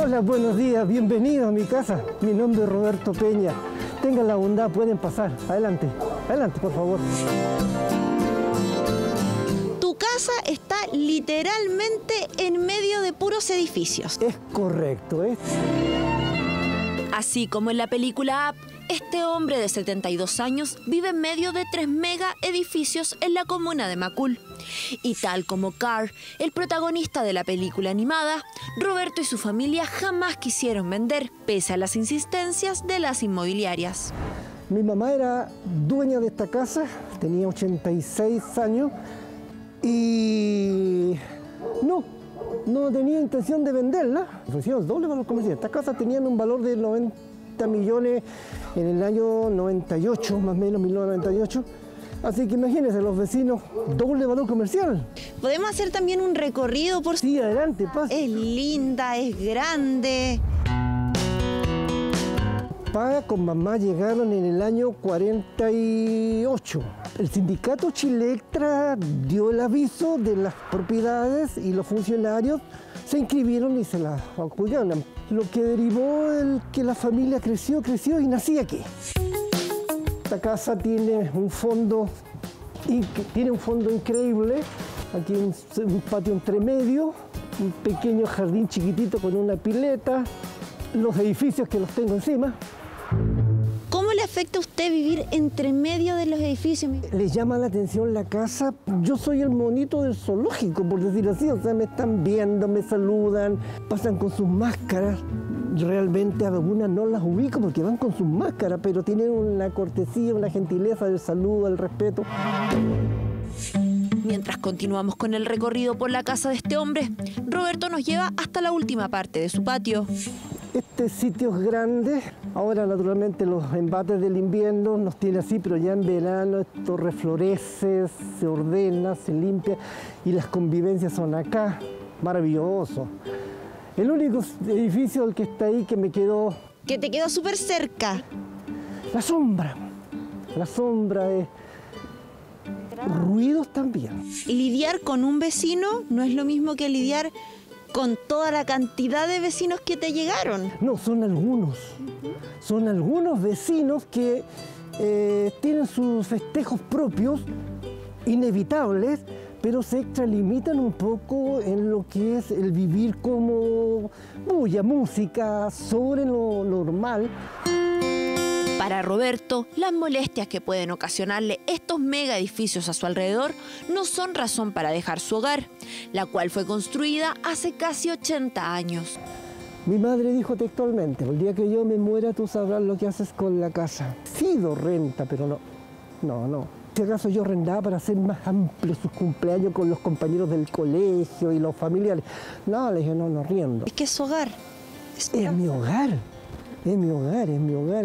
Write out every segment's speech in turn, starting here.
Hola, buenos días, bienvenido a mi casa. Mi nombre es Roberto Peña. Tengan la bondad, pueden pasar. Adelante, adelante, por favor. Tu casa está literalmente en medio de puros edificios. Es correcto, ¿eh? Así como en la película Up, este hombre de 72 años vive en medio de 3 mega edificios en la comuna de Macul. Y tal como Carr, el protagonista de la película animada, Roberto y su familia jamás quisieron vender, pese a las insistencias de las inmobiliarias. Mi mamá era dueña de esta casa, tenía 86 años y no tenía intención de venderla. Ofrecieron el doble valor comercial. Estas casas tenían un valor de 90 millones en el año 98, más o menos 1998. Así que imagínense, los vecinos, doble valor comercial. ¿Podemos hacer también un recorrido por...? Sí, adelante, pasa. Es linda, es grande. Papá con mamá llegaron en el año 48. El sindicato Chilectra dio el aviso de las propiedades y los funcionarios se inscribieron y se las acuñaron. Lo que derivó el que la familia creció y nací aquí. Esta casa tiene un fondo increíble. Aquí un patio entre medio, un pequeño jardín chiquitito con una pileta, los edificios que los tengo encima. ¿Cómo le afecta a usted vivir entre medio de los edificios? Les llama la atención la casa. Yo soy el monito del zoológico, por decirlo así. O sea, me están viendo, me saludan, pasan con sus máscaras. Realmente algunas no las ubico porque van con sus máscaras, pero tienen una cortesía, una gentileza del saludo, el respeto. Mientras continuamos con el recorrido por la casa de este hombre, Roberto nos lleva hasta la última parte de su patio. Este sitio es grande. Ahora, naturalmente, los embates del invierno nos tiene así, pero ya en verano esto reflorece, se ordena, se limpia y las convivencias son acá. Maravilloso. El único edificio el que está ahí que me quedó... Que te quedó súper cerca. La sombra. La sombra es... Ruidos también. Lidiar con un vecino no es lo mismo que lidiar con toda la cantidad de vecinos que te llegaron. No, son algunos. Son algunos vecinos que tienen sus festejos propios, inevitables, pero se extralimitan un poco en lo que es el vivir como bulla, música, sobre lo normal. Para Roberto, las molestias que pueden ocasionarle estos mega edificios a su alrededor no son razón para dejar su hogar, la cual fue construida hace casi 80 años. Mi madre dijo textualmente: el día que yo me muera tú sabrás lo que haces con la casa. Sido renta, pero no. Si acaso yo arrendaba para hacer más amplios sus cumpleaños con los compañeros del colegio y los familiares. No, le dije, no riendo. Es que es su hogar. Es mi hogar, es mi hogar, es mi hogar.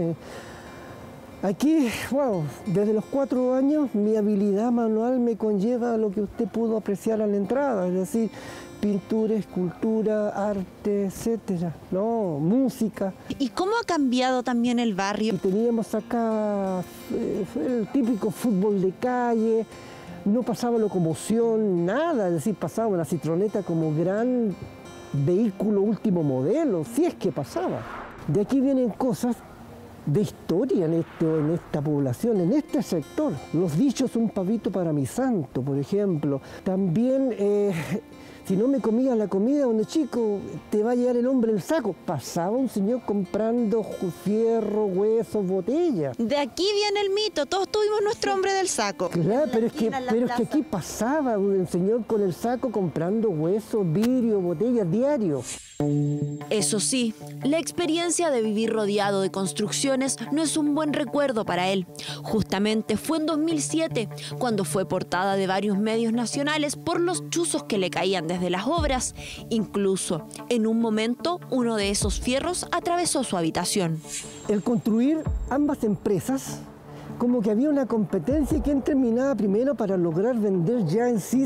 Aquí, wow, desde los 4 años mi habilidad manual me conlleva a lo que usted pudo apreciar a la entrada, es decir, pintura, escultura, arte, etcétera, no, música. ¿Y cómo ha cambiado también el barrio? Y teníamos acá el típico fútbol de calle, no pasaba locomoción, nada, es decir, pasaba una citroneta como gran vehículo último modelo, si es que pasaba. De aquí vienen cosas de historia en esta población, en este sector. Los dichos un pavito para mi santo, por ejemplo. También, si no me comía la comida donde chico, te va a llegar el hombre el saco. Pasaba un señor comprando fierro, huesos, botellas. De aquí viene el mito, todos tuvimos nuestro hombre del saco. Claro, pero es que aquí pasaba un señor con el saco comprando huesos, vidrio, botellas diario. Eso sí, la experiencia de vivir rodeado de construcciones no es un buen recuerdo para él. Justamente fue en 2007 cuando fue portada de varios medios nacionales por los chuzos que le caían desde las obras. Incluso, en un momento, uno de esos fierros atravesó su habitación. El construir ambas empresas, como que había una competencia y quién terminaba primero para lograr vender ya en sí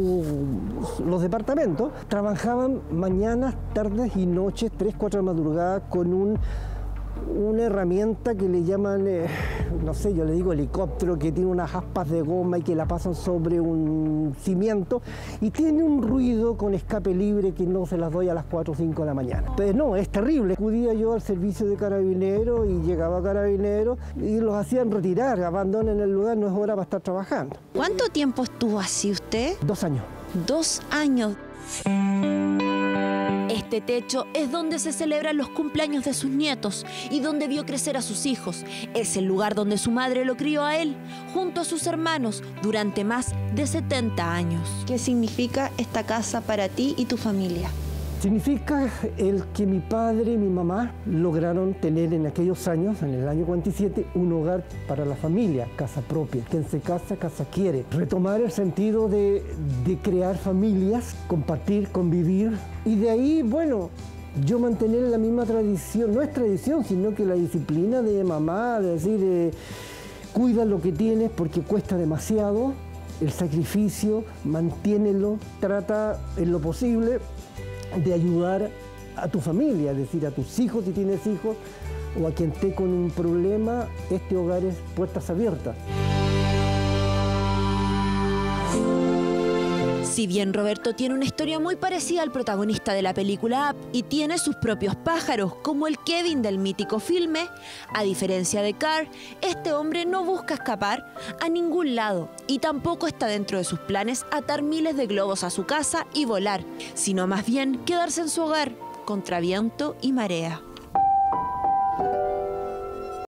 los departamentos. Trabajaban mañanas, tardes y noches, 3, 4 de madrugada con un una herramienta que le llaman, no sé, yo le digo helicóptero, que tiene unas aspas de goma y que la pasan sobre un cimiento y tiene un ruido con escape libre que no se las doy a las 4 o 5 de la mañana. Pues no, es terrible. Acudía yo al servicio de carabineros y llegaba a carabineros y los hacían retirar, abandonen el lugar, no es hora para estar trabajando. ¿Cuánto tiempo estuvo así usted? 2 años. 2 años. Este techo es donde se celebran los cumpleaños de sus nietos y donde vio crecer a sus hijos. Es el lugar donde su madre lo crió a él, junto a sus hermanos, durante más de 70 años. ¿Qué significa esta casa para ti y tu familia? Significa el que mi padre y mi mamá lograron tener en aquellos años, en el año 47, un hogar para la familia, casa propia. Quien se casa, casa quiere. Retomar el sentido de crear familias, compartir, convivir. Y de ahí, bueno, yo mantener la misma tradición, no es tradición, sino que la disciplina de mamá, de decir, cuida lo que tienes porque cuesta demasiado, el sacrificio, mantiénelo, trata en lo posible de ayudar a tu familia, es decir, a tus hijos si tienes hijos, o a quien esté con un problema, este hogar es puertas abiertas. Si bien Roberto tiene una historia muy parecida al protagonista de la película Up y tiene sus propios pájaros, como el Kevin del mítico filme, a diferencia de Carr, este hombre no busca escapar a ningún lado y tampoco está dentro de sus planes atar miles de globos a su casa y volar, sino más bien quedarse en su hogar, contra viento y marea.